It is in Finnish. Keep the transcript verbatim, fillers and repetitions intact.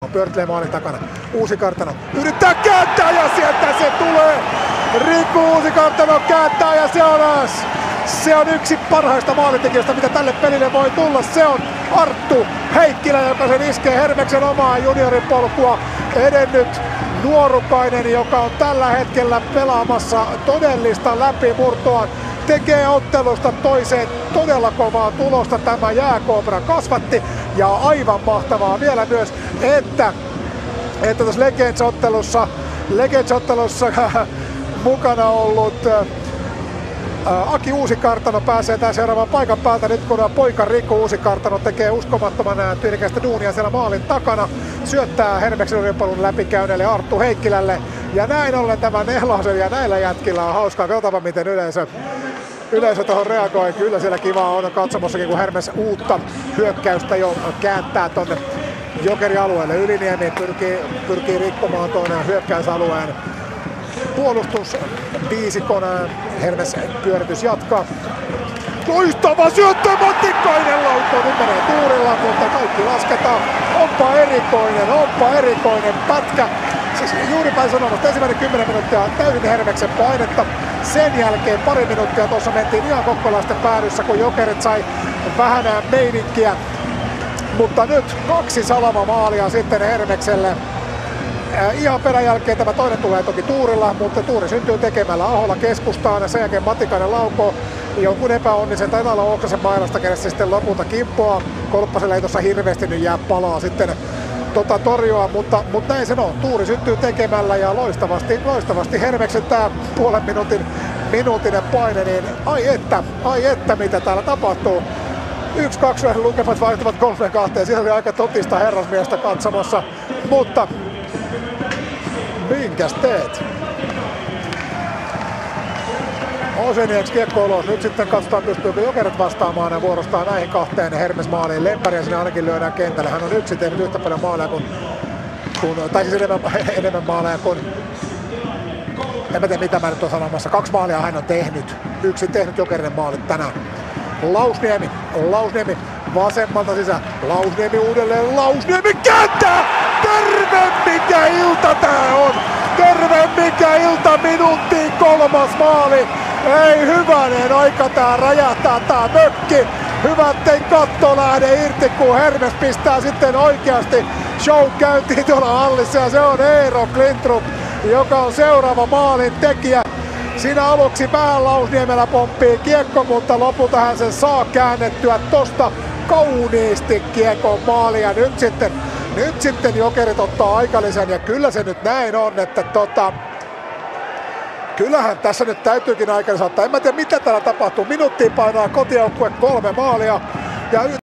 pyörittelee maalin takana. Uusikartano yrittää kääntää ja sieltä se tulee! Riku Uusikartano kääntää ja se on Se on yksi parhaista maalintekijöistä, mitä tälle pelille voi tulla. Se on Arttu Heikkilä, joka sen iskee Hermeksen omaa juniorin polkua edennyt nuorukainen, joka on tällä hetkellä pelaamassa todellista läpimurtoa. Tekee ottelusta toiseen todella kovaa tulosta tämä Jääkoobra kasvatti. Ja aivan mahtavaa vielä myös, että, että tässä Legends-ottelussa, Legends-ottelussa mukana ollut Aki Uusikartano pääsee tämän seuraavan paikan päältä nyt, kun poika Riku Uusikartano tekee uskomattoman tyylikästä duunia siellä maalin takana. Syöttää Hermeksen urheilupalun läpikäyneelle Arttu Heikkilälle. Ja näin ollen tämä nelosen ja näillä jätkillä on hauskaa. Katsotaan miten yleisö, yleisö tuohon reagoi. Kyllä siellä kivaa on katsomossakin, kun Hermes uutta hyökkäystä jo kääntää tonne Jokeri-alueelle. Yliniemi pyrkii, pyrkii rikkomaan tuonne hyökkäysalueen puolustusviisikon. Hermes pyöritys jatkaa. Loistava syöttö, Matikainen laukoo. Nyt menee tuurilla, mutta kaikki lasketaan. Onpa erikoinen, onpa erikoinen pätkä. Siis juuri päin sanomasta, ensimmäinen kymmenen minuuttia täysin Hermeksen painetta. Sen jälkeen pari minuuttia tuossa mentiin ihan kokkolaisten päädyssä, kun Jokerit sai vähän meininkiä. Mutta nyt kaksi salamamaalia sitten Hermekselle. Äh, ihan perän jälkeen tämä toinen tulee toki tuurilla, mutta tuuri syntyy tekemällä Aholla keskustaan ja sen jälkeen Matikainen laukoo jonkun epäonnisen tai Etala Oksasen mailasta, kenessä sitten lopulta kimppoa. Kolppaselle ei tuossa hirveästi nyt jää palaa sitten tota torjua, mutta, mutta näin se on. Tuuri syntyy tekemällä ja loistavasti, loistavasti Hermeksen tää puolen minuutin minuutinen paine, niin ai että, ai että mitä täällä tapahtuu. Yksi kaksi lukemat vaihtuvat kolmeen kahteen, siellä oli aika totista herrasmiestä katsomassa, mutta minkäs teet? Osenieks kiekko ulos. Nyt sitten katsotaan, pystyykö Jokerit vastaamaan vuorostaan näihin kahteen Hermes-maaliin. Lempäriä sinne ainakin lyödään kentälle. Hän on yksi tehnyt yhtä paljon maaleja kuin, kuin tai siis enemmän, enemmän maaleja kuin, en mä tiedä mitä mä nyt on sanomassa. Kaksi maalia hän on tehnyt. Yksi tehnyt Jokerinen maalit tänään. Lausniemi, Lausniemi vasemmalta sisään. Lausniemi uudelleen, Lausniemi kääntää! Terve mikä ilta tää on! Terve mikä ilta, minuuttiin kolmas maali! Ei hyvänen aika, tää räjähtää tää mökki! Hyvä, ettei katto lähde irti, kun Hermes pistää sitten oikeasti show käyntiin tuolla hallissa. Ja se on Eero Klintrup, joka on seuraava maalin tekijä. Siinä aluksi vähän Lausniemellä pomppii kiekko, mutta lopulta hän sen saa käännettyä tosta kauniisti kiekon maalia. Nyt sitten, nyt sitten Jokerit ottaa aikalisän ja kyllä se nyt näin on, että tota, kyllähän tässä nyt täytyykin aikalisän ottaa. En mä tiedä mitä täällä tapahtuu. Minuuttiin painaa kotijoukkue kolme maalia ja